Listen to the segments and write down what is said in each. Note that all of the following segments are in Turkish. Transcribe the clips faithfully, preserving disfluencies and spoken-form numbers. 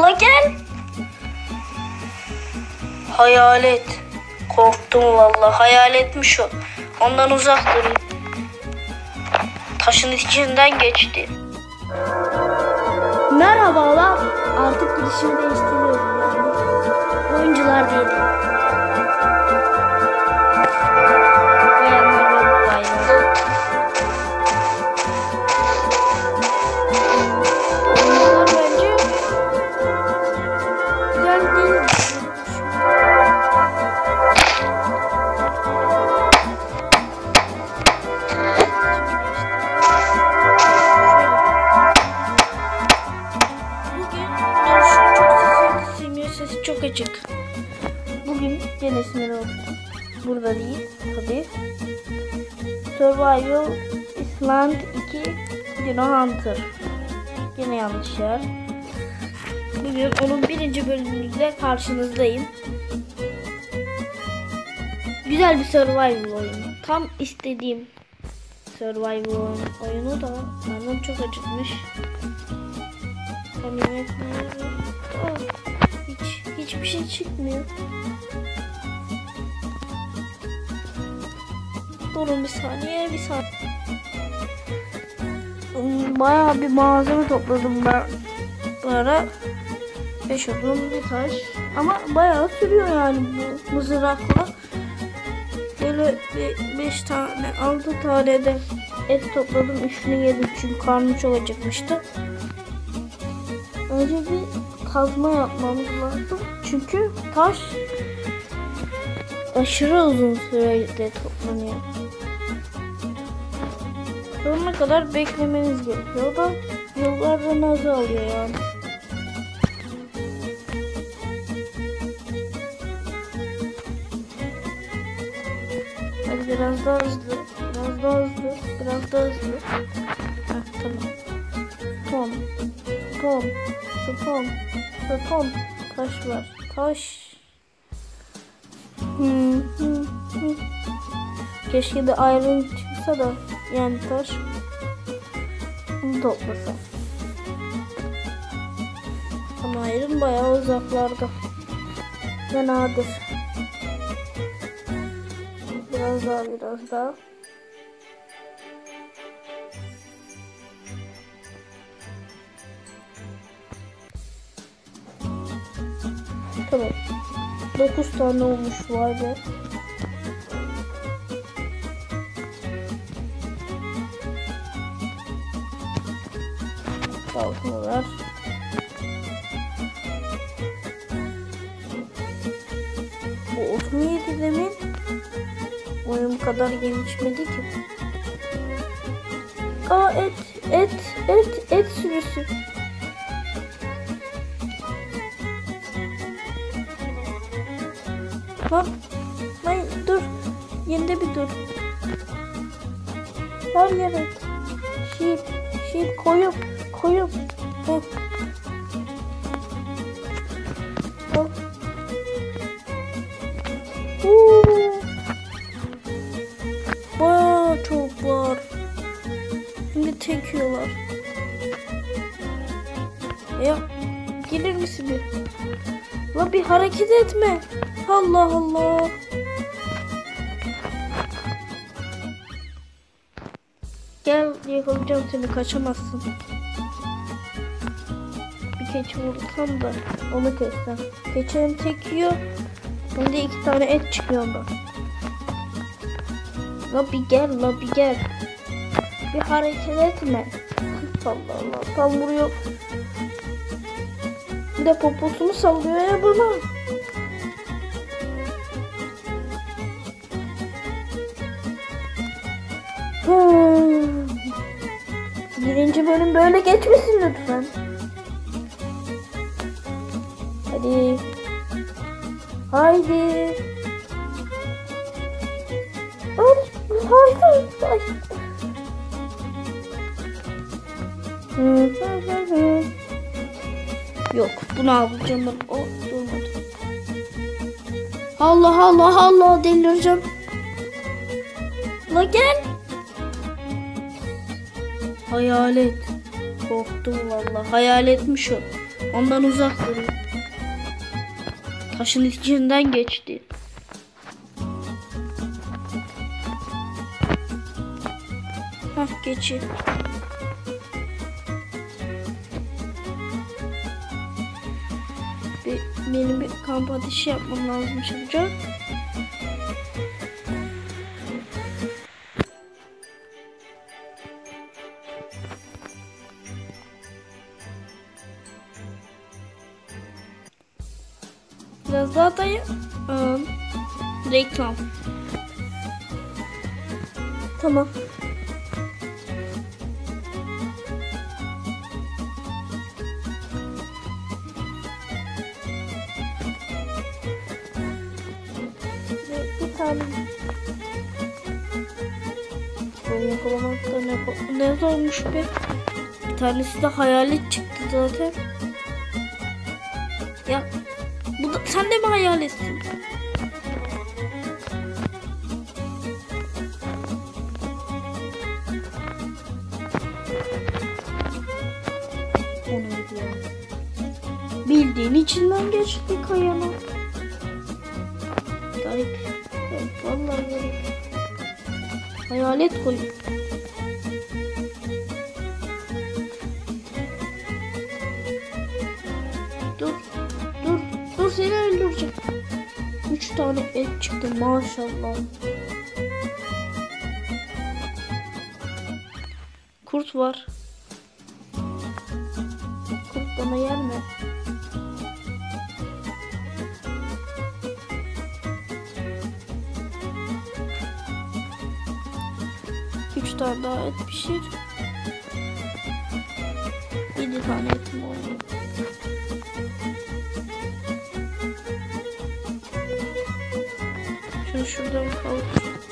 La gel. Hayalet. Korktum vallahi. Hayaletmiş o. Ondan uzak durayım. Taşın içinden geçti. Merhabalar. Artık girişimi değiştiriyorum yani. Oyuncular diye değil. Bayanlar ve baylar. Oyuncular bence güzel değil. Sesi çok açık. Bugün gene sinir oldum. Burada değil tabi. Survival Island iki Dino Hunter. Yine yanlış yer. Bugün onun birinci bölümüyle karşınızdayım. Güzel bir survival oyunu. Tam istediğim survival oyunu da benden çok acıkmış. Tam yemek Hiç, hiçbir şey çıkmıyor. Durun bir saniye, bir saniye. Bayağı bir malzeme topladım ben. Para beş odun bir taş. Ama bayağı sürüyor yani bu mızrakla. Böyle beş tane, altı tane de et topladım. Üçünü yedim çünkü karnım çok acıkmıştı. Önce bir kazma yapmamız lazım. Çünkü taş aşırı uzun sürede toplanıyor. Sonuna kadar beklemeniz gerekiyor. O da yıllardan azalıyor yani. Hadi biraz daha hızlı. Biraz daha hızlı. Biraz daha hızlı. Heh, tamam. Tom. Tom. Tom. Tom. Taş var. Taş. Hmm, hmm, hmm. Keşke de iron çıksa da yani taş. Bunu toplasam. Ama iron bayağı uzaklarda. Ve nadir. Biraz daha biraz daha. Tamam. dokuz tane olmuş var be. Altını ver. Bu otuz yedi demin oyun kadar gelişmedi ki. Aa et et et et sürüsü. Lan, lan dur. Yerinde bir dur. Her yere. Sheep, sheep koyup, koyup. Heh. Al. Uuu. Bayağı çok var. Şimdi tekiyorlar. Ya, gelir misin bir? La bir hareket etme. Allah Allah. Gel yakalayacağım seni, kaçamazsın. Bir keçi vursam da onu kessem. Keçi hem tekiyor hem de iki tane et çıkıyor ondan. La bir gel, la bir gel. Bir hareket etme. Allah Allah, tam vuruyor. Bir de poposunu sallıyor ya bana. Hmm. Birinci bölüm böyle geçmesin lütfen. Hadi. Haydi. Haydi. Haydi. Haydi. Yok, bunu alacağım ben. O durmadı. Allah Allah Allah, delireceğim. La gel. Hayalet. Korktum vallahi. Hayaletmiş o. Ondan uzak durun. Taşın içinden geçti. Hah, geçin. Bir, benim bir kamp ateşi yapmam lazım çabucak. Biraz daha da ıı, reklam. Tamam. Bir tane. Bunu yakalamak da ne, ne zormuş be. Bir tanesi de hayalet çıktı zaten. Ya bu da, sen de mi hayaletsin? O neydi ya? Bildiğin içinden geçti kayanın. Garip. Garip. Vallahi garip. Hayalet koy. Dur. Dur. Dur, seni öldüreceğim. Üç tane et çıktı maşallah. Kurt var. Kurt bana yer mi? Üç tane daha et pişir. Yedi tane etim oldu. Şunu şuradan kavuç.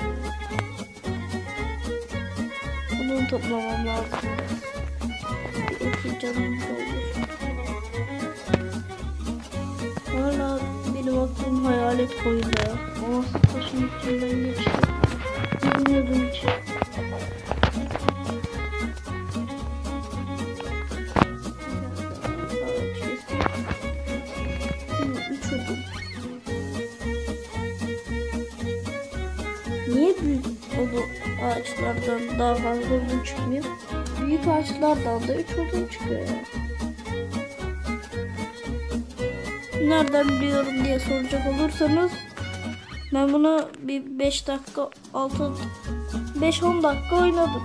Bunu toplamam lazım. Bir eti canım olur. Hala benim aklım hayalet koydu ya. Ama taşın içinden geçti. Bilmiyordum hiç. Niye büyük odun ağaçlardan daha fazla odun çıkmıyor? Büyük ağaçlardan da üç odun çıkıyor ya. Nereden biliyorum diye soracak olursanız ben bunu bir beş dakika altı beş on dakika oynadım.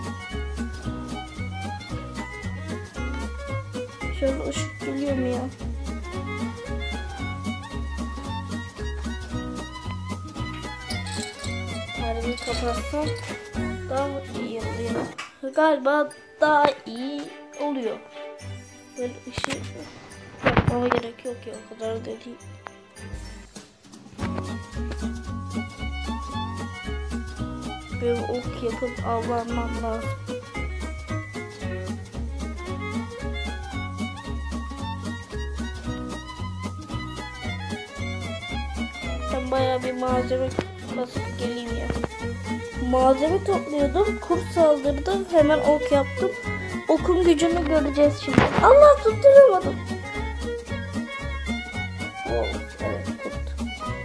Şöyle ışık geliyor mu ya? Perdeyi kapatsam daha mı iyi oluyor? Galiba daha iyi oluyor. Böyle ışık yapmama gerek yok ya, o kadar da değil. Böyle ok yapıp avlanmam lazım. Ben bayağı bir malzeme kasıp geleyim ya. Malzeme topluyordum. Kurt saldırdı. Hemen ok yaptım. Okun gücünü göreceğiz şimdi. Allah, tutturamadım. Oh, evet, kurt.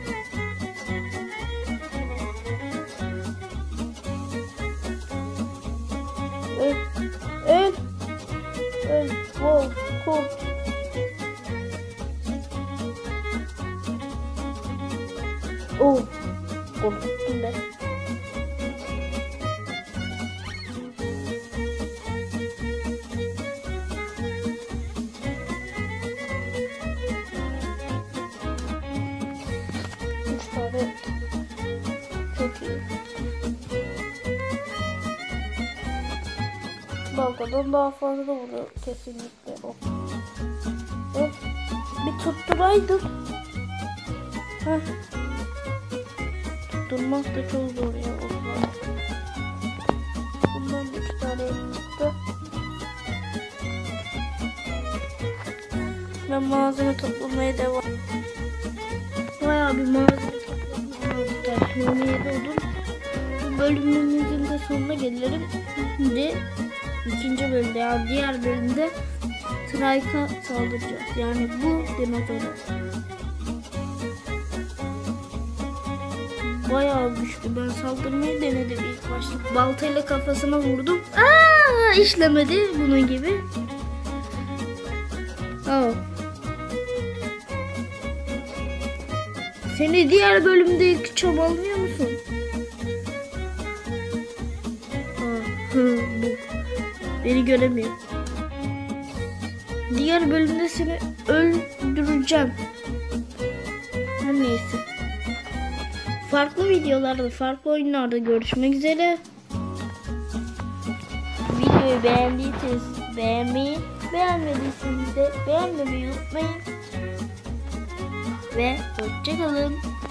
Öl. Öl. Öl. Wow, kurt. Oh, korkuttum ben. Üç tane. Çok iyi. Baltadan daha fazla vuruyor kesinlikle o. Oh, bir tutturaydım. Heh. Durmak da çok zor ya. Oklar. Bundan üç tane çıktı. Ben malzeme toplamaya devam. Bayağı bir malzeme toplamaya yemeğe doldum. Bu bölümümüzün de sonuna gelirim. Şimdi ikinci bölümde, yani diğer bölümde Trike'a saldıracağız. Yani bu dinozora. Bayağı güçlü. Ben saldırmayı denedim ilk başta. Baltayla kafasına vurdum. Aa, işlemedi bunun gibi. Aa. Seni diğer bölümde çabalıyor musun? Aa, hı, bu. Beni göremiyor. Diğer bölümde seni öldüreceğim. Her neyse. Farklı videolarda, farklı oyunlarda görüşmek üzere. Videoyu beğendiyseniz beğenmeyi, beğenmediyseniz de beğenmemeyi unutmayın. Ve hoşça kalın.